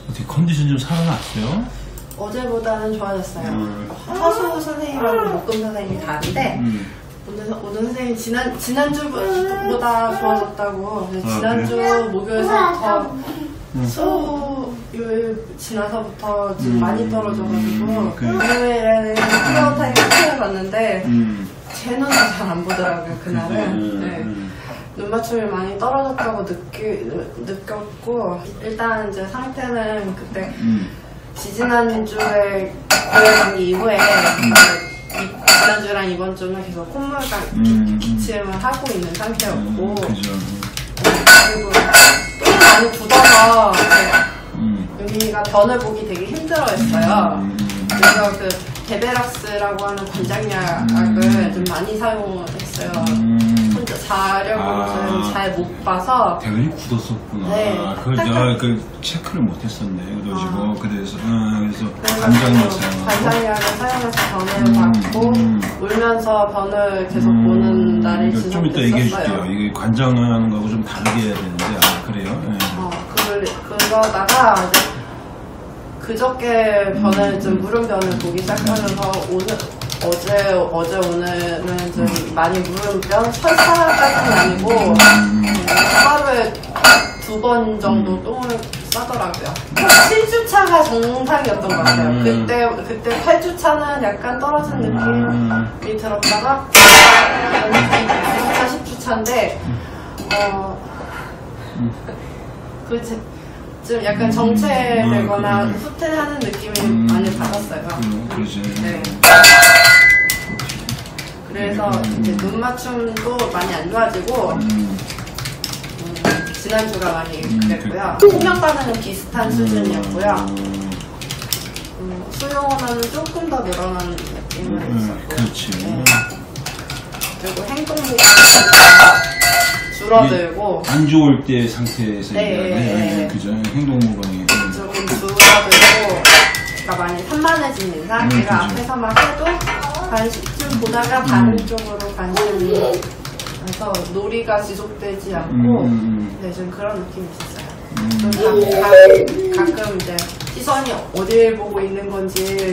어떻게 컨디션 좀 살아났어요? 어제보다는 좋아졌어요. 허수 선생님하고 목금 선생님이 다른데 오늘 선생님 지난주보다 좋아졌다고. 지난주 목요일서부터 수요일 지나서부터 좀 많이 떨어져가지고 금요일에는 클리어 타임을 채워봤는데 제 눈은 잘 안 보더라고요. 그날은. 네. 눈 맞춤이 많이 떨어졌다고 느꼈고, 일단 이제 상태는 그때 지지난주에 고해방기 이후에 지난주랑 이번 주는 계속 콧물감 기침을 하고 있는 상태였고, 그리고 또 많이 굳어서 유민이가 변을 보기 되게 힘들어했어요. 그래서 그 데베락스라고 하는 관장약을 좀 많이 사용했어요. 혼자 자려고 좀 잘 못 봐서. 대근이 굳었었구나. 네. 그걸 내가 그 체크를 못했었네. 그래가지고 그래서 관장약 사용. 관장약을 사용해서 변을 받고 울면서 변을 계속 보는 날이 지속됐었어요. 좀 이따 얘기해 줄게요. 이게 관장하는 거하고 좀 다르게 해야 되는데 그래요? 네. 그러다가 이제 그저께 변을 좀 물음변을 보기 시작하면서 어제 오늘은 좀 많이 물음변 설사까지는 아니고 하루에 2번 정도 똥을 싸더라고요. 7주차가 정상이었던 것 같아요. 그때 8주차는 약간 떨어진 느낌이 들었다가 9주차, 10주차인데 좀 약간 정체되거나 후퇴하는 느낌이 많이 받았어요. 그렇지. 네. 그래서 이제 눈 맞춤도 많이 안 좋아지고 지난주가 많이 그랬고요. 수면 반응은 비슷한 수준이었고요. 수용호는 조금 더 늘어난 느낌을 했었고. 그렇지. 네. 그리고 행동무가 줄어들고 안 좋을 때 상태에서 네. 그죠. 행동 무방이 조금 줄어들고 그러니까 많이 산만해진 인상. 내가 앞에서만 해도 관심 보다가 다른 쪽으로 관심이 그래서 놀이가 지속되지 않고 네, 좀 그런 느낌이 있었어요. 가끔 이제 시선이 어딜 보고 있는 건지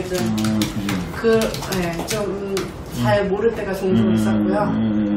좀 잘 모를 때가 종종 있었고요.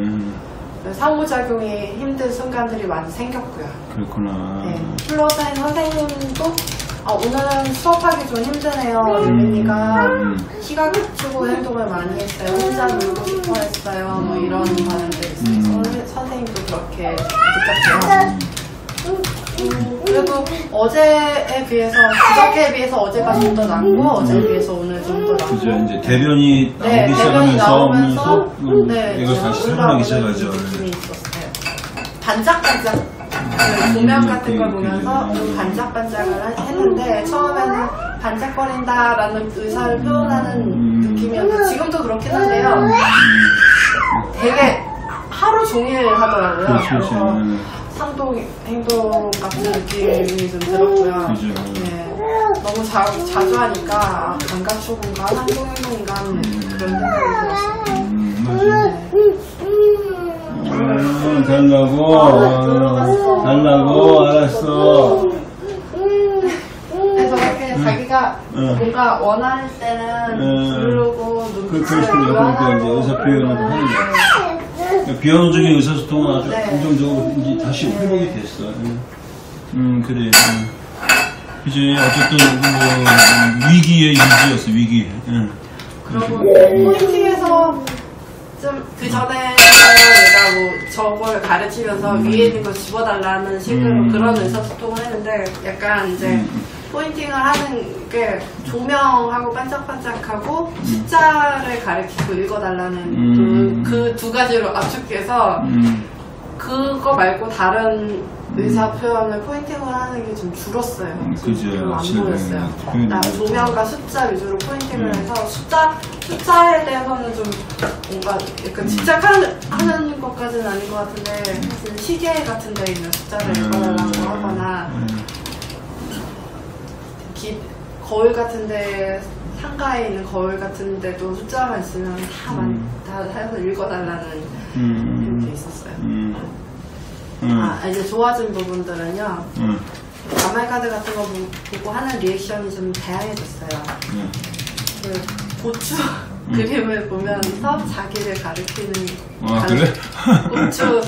상호작용이 힘든 순간들이 많이 생겼고요. 그렇구나. 네. 플로어사인 선생님도 오늘은 수업하기 좀 힘드네요. 유민이가 키가 크고 행동을 많이 했어요. 혼자 놀고 싶어 했어요. 뭐 이런 반응들이 있어서 선생님도 그렇게 느꼈고요. 그래도 어제에 비해서 그저께에 비해서 어제가 좀 더 낫고 어제에 비해서 오늘 좀 더 낫고. 그죠. 이제 대변이 나오기 시작하면서 이거 다시 살아나기 시작하죠. 느낌이 있었어요. 반짝반짝 조명 같은 걸 보면서 좀 반짝반짝을 했는데 처음에는 반짝거린다라는 의사를 표현하는 느낌이었는데 지금도 그렇긴 한데요. 되게 하루 종일 하더라고요. 그래서 상동, 행동 같은 느낌이 좀 들었고요. 네. 너무 자주 하니까 감각초공간, 상동행동인간 그런 생각이 들었어요. 달라고 알았어. 그래서 이렇게 자기가 뭔가 원할 때는 부르고 눈빛을 그러니까 이제 의사 표현을 하는 거야. 비언어적인 의사소통은 아주 긍정적으로 이제 다시 회복이 됐어. 그래. 그지. 어쨌든 위기의 위기였어. 위기. 그리고 포인팅에서 좀 그 전에 내가 뭐 저걸 가르치면서 위에 있는 걸 집어달라는 식으로 그런 의사소통을 했는데 약간 이제 포인팅을 하는 게 조명하고 반짝반짝하고 숫자를 가르치고 읽어달라는 그 두 가지로 압축해서 그거 말고 다른 의사 표현을 포인팅을 하는 게 좀 줄었어요. 그죠. 안 보였어요. 조명과 숫자 위주로 포인팅을 해서 숫자에 대해서는 좀 뭔가 약간 집착하는 것까지는 아닌 것 같은데 사실 시계 같은 데 있는 숫자를 읽어달라고 하거나 거울 같은 데 상가에 있는 거울 같은 데도 숫자만 있으면 다 해서 읽어달라는 게 있었어요. 이제 좋아진 부분들은요. 아말가드 같은 거 보고 하는 리액션이 좀 다양해졌어요. 그 고추 그림을 보면서 자기를 가리키는 그래? 고추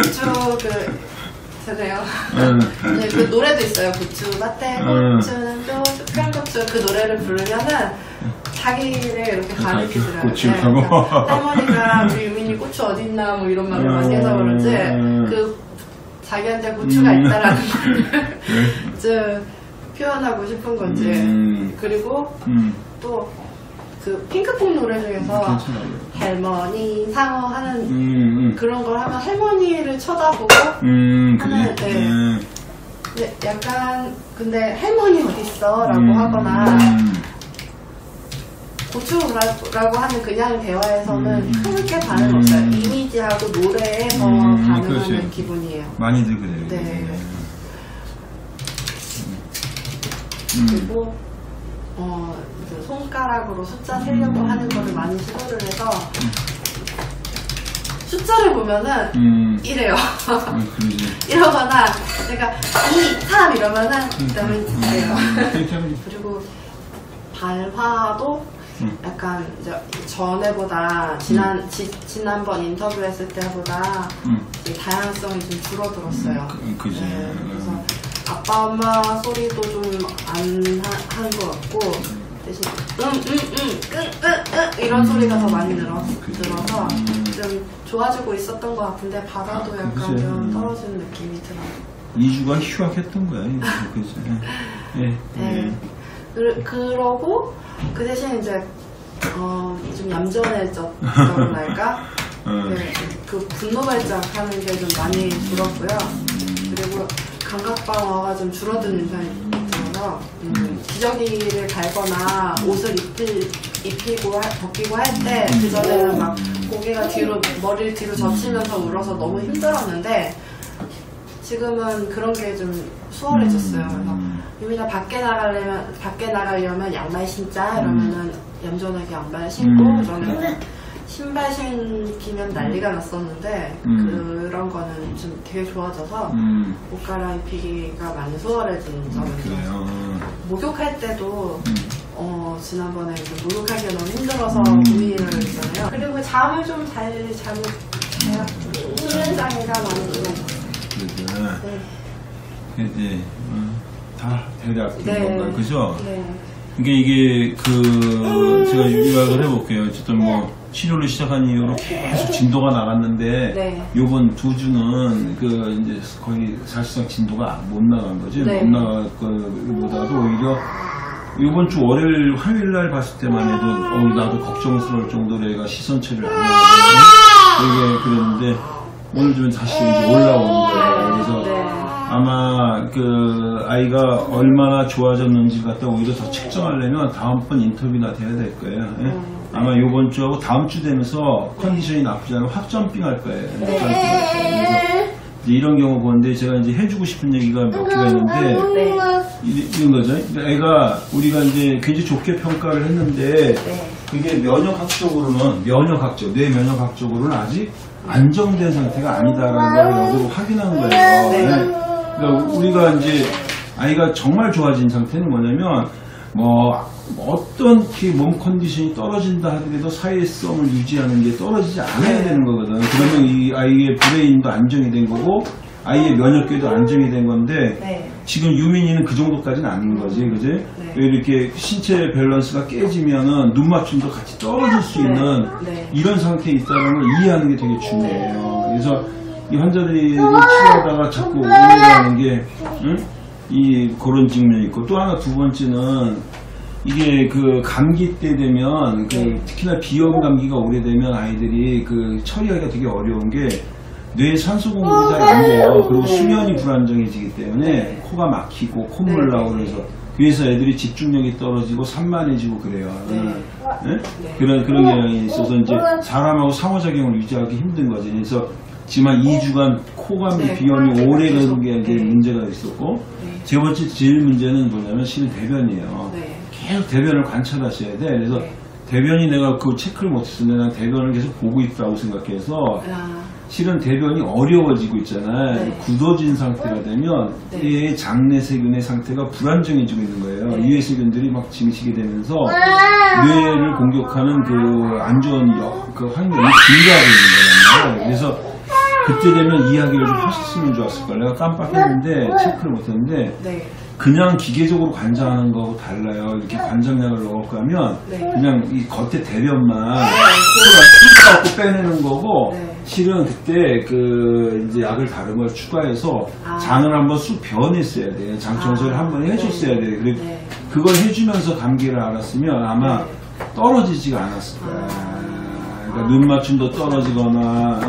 그래요. 네, 그 노래도 있어요. 고추밭에 고추는 또 쑥간 고추 그 노래를 부르면은 자기를 이렇게 가리키더라고요. 고추라고. 할머니가 우리 유민이 고추 어딨나 뭐 이런 말을 많이 해서 그런지 그 자기한테 고추가 있다라는 말을 좀 표현하고 싶은 건지. 그리고 또 그 핑크퐁 노래 중에서 할머니 상어 하는 그런 걸 하면 할머니를 쳐다보고 하는 네. 약간 근데 할머니 어딨어 라고 하거나 고추라고 하는 그냥 대화에서는 크게 반응 없어요. 이미지하고 노래에서 반응하는 기분이에요. 많이들 그래요. 네. 그리고 이제 손가락으로 숫자 세려고 하는 거를 많이 시도를 해서 숫자를 보면은 이래요. 이러거나 내가 2, 3 이러면은 그다음에 이래요. 그리고 발화도 약간 이제 전에보다 지난번 인터뷰했을 때보다 다양성이 좀 줄어들었어요. 그지. 네, 그래서 아빠 엄마 소리도 좀 안 하는 것 같고 대신 이런 소리가 더 많이 들어서 좀 좋아지고 있었던 것 같은데 바다도 약간 좀 떨어지는 느낌이 들어요. 2주가 휴학했던 거야. 그지. 네. 그러고 그 대신 이제 좀 얌전해졌다고 할까? 그 분노 발작하는 게 좀 많이 줄었고요. 그리고 감각방어가 좀 줄어드는 편이 들어서 기저귀를 갈거나 옷을 입히고 벗기고 할 때 그 전에는 막 고개가 뒤로 머리를 뒤로 젖히면서 울어서 너무 힘들었는데 지금은 그런 게 좀 수월해졌어요. 그래서 유민아 밖에 나가려면 양말 신자 이러면은 얌전하게 양말 신고 저는 신발 신기면 난리가 났었는데 그런 거는 좀 되게 좋아져서 옷 갈아입히기가 많이 수월해진 점이죠. 목욕할 때도 지난번에 목욕하기가 너무 힘들어서 고민을 했잖아요. 그리고 잠을 좀 잘 자는 장애가 많이 들어요. 네. 다 대략 그런 건가요? 그죠? 네. 이게 제가 요약을 해볼게요. 어쨌든 치료를 시작한 이후로 계속 진도가 나갔는데 요번 2주는 이제 거의 사실상 진도가 못 나간 거지. 못 나갈 것보다도 오히려 이번 주 월요일 화요일 날 봤을 때만 해도 나도 걱정스러울 정도로 애가 시선 처리를 안 하거든요. 그랬는데 오늘 좀 다시 이제 올라오는 거예요. 그래서 아마 아이가 얼마나 좋아졌는지 갖다 오히려 더 측정하려면 다음번 인터뷰나 돼야 될 거예요. 아마 요번 주하고 다음 주 되면서 컨디션이 나쁘지 않으면 확점빙 할 거예요. 그래서 이런 경우 보는데 제가 이제 해주고 싶은 얘기가 몇 개가 있는데 이런 거죠. 애가 우리가 이제 굉장히 좋게 평가를 했는데 그게 뇌 면역학적으로는 아직 안정된 상태가 아니다라는 걸 역으로 확인한 거예요. 그러니까 우리가 이제 아이가 정말 좋아진 상태는 뭐냐면 어떤 몸 컨디션이 떨어진다 하더라도 사회성을 유지하는 게 떨어지지 않아야 되는 거거든. 그러면 이 아이의 브레인도 안정이 된 거고 아이의 면역계도 안정이 된 건데 지금 유민이는 그 정도까지는 아닌 거지, 그지? 이렇게 신체 밸런스가 깨지면은 눈 맞춤도 같이 떨어질 수 있는 이런 상태에 있다는 걸 이해하는 게 되게 중요해요. 그래서 이 환자들이 치료하다가 자꾸 오해하는 게 그런 측면이 있고 또 하나 두 번째는 이게 감기 때 되면 특히나 비염 감기가 오래되면 아이들이 처리하기가 되게 어려운 게 뇌에 산소 공급이 잘 안 돼요. 그리고 수면이 불안정해지기 때문에 코가 막히고 콧물 나고 그래서 애들이 집중력이 떨어지고 산만해지고 그래요. 그런 경향이 있어서 이제 사람하고 상호작용을 유지하기 힘든 거지. 그래서 지금 한 2주간 코감기 비염이 오래 가는 게 이제 문제가 있었고 세 번째 제일 문제는 뭐냐면 실은 대변이에요. 계속 대변을 관찰하셔야 돼. 그래서 대변이 내가 체크를 못했었는데 난 대변을 계속 보고 있다고 생각해서 실은 대변이 어려워지고 있잖아요. 네. 굳어진 상태가 되면 네. 이 장내 세균의 상태가 불안정해지고 있는 거예요. 네. 이외 세균들이 막 증식이 되면서 뇌를 공격하는 그 안 좋은 그 환경이 증가하고 있는 거예요. 그래서 그때 되면 이야기를 좀 하셨으면 좋았을 거예요. 내가 깜빡했는데 체크를 못했는데 네. 그냥 기계적으로 관장하는 거하고 달라요. 이렇게 관장약을 넣고 하면 네. 그냥 이 겉에 대변만 쭉 갖고 빼내는 거고 네. 실은 그때 그 이제 약을 다른 걸 추가해서 장을 한번 쑥 변했어야 돼요. 장 청소를 한번 해줬어야 돼요. 그리고 네. 그걸 해주면서 감기를 알았으면 아마 떨어지지가 않았을 거야. 그러니까 눈 맞춤도 떨어지거나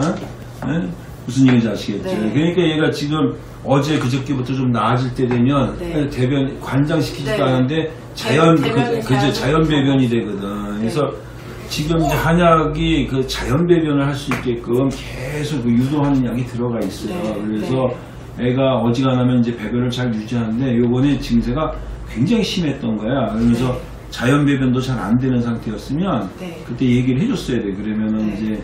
무슨 얘기인지 아시겠죠? 네. 그러니까 얘가 지금 어제 그저께부터 좀 나아질 때 되면 네. 대변 관장시키지도 네. 않은데 자연 대변이 그저 자연 배변이 되거든. 그래서 지금 이제 한약이 그 자연 배변을 할 수 있게끔 계속 그 유도하는 약이 들어가 있어요. 네. 그래서 애가 어지간하면 이제 배변을 잘 유지하는데 요번에 증세가 굉장히 심했던 거야. 그러면서 자연 배변도 잘 안 되는 상태였으면 네. 그때 얘기를 해줬어야 돼. 그러면은 네. 이제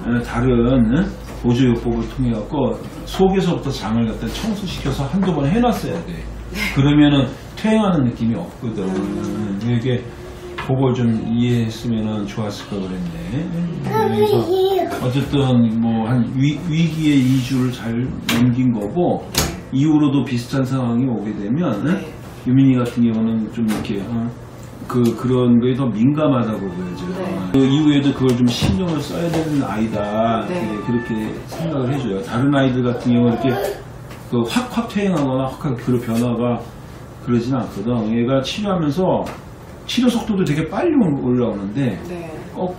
다른 보조요법을 통해 갖고 속에서부터 장을 갖다 청소시켜서 한두 번 해놨어야 돼. 그러면은 퇴행하는 느낌이 없거든. 이게 그걸 좀 이해했으면 좋았을 걸 그랬네. 그래서 어쨌든 뭐 한 위기의 2주를 잘 넘긴 거고 이후로도 비슷한 상황이 오게 되면 유민이 같은 경우는 좀 이렇게 그런 거에 더 민감하다고 보여져요. 네. 그 이후에도 그걸 좀 신경을 써야 되는 아이다. 네. 그렇게 생각을 해줘요. 다른 아이들 같은 경우는 이렇게 그 확 퇴행하거나 확 그런 변화가 그러진 않거든. 얘가 치료하면서 치료 속도도 되게 빨리 올라오는데 네.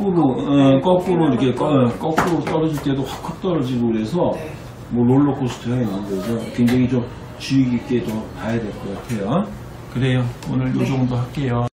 거꾸로 이렇게 거꾸로 떨어질 때도 확 떨어지고 그래서 뭐 롤러코스터에 그래서 굉장히 좀 주의 깊게 좀 봐야 될 것 같아요. 그래요. 오늘 요 정도 할게요.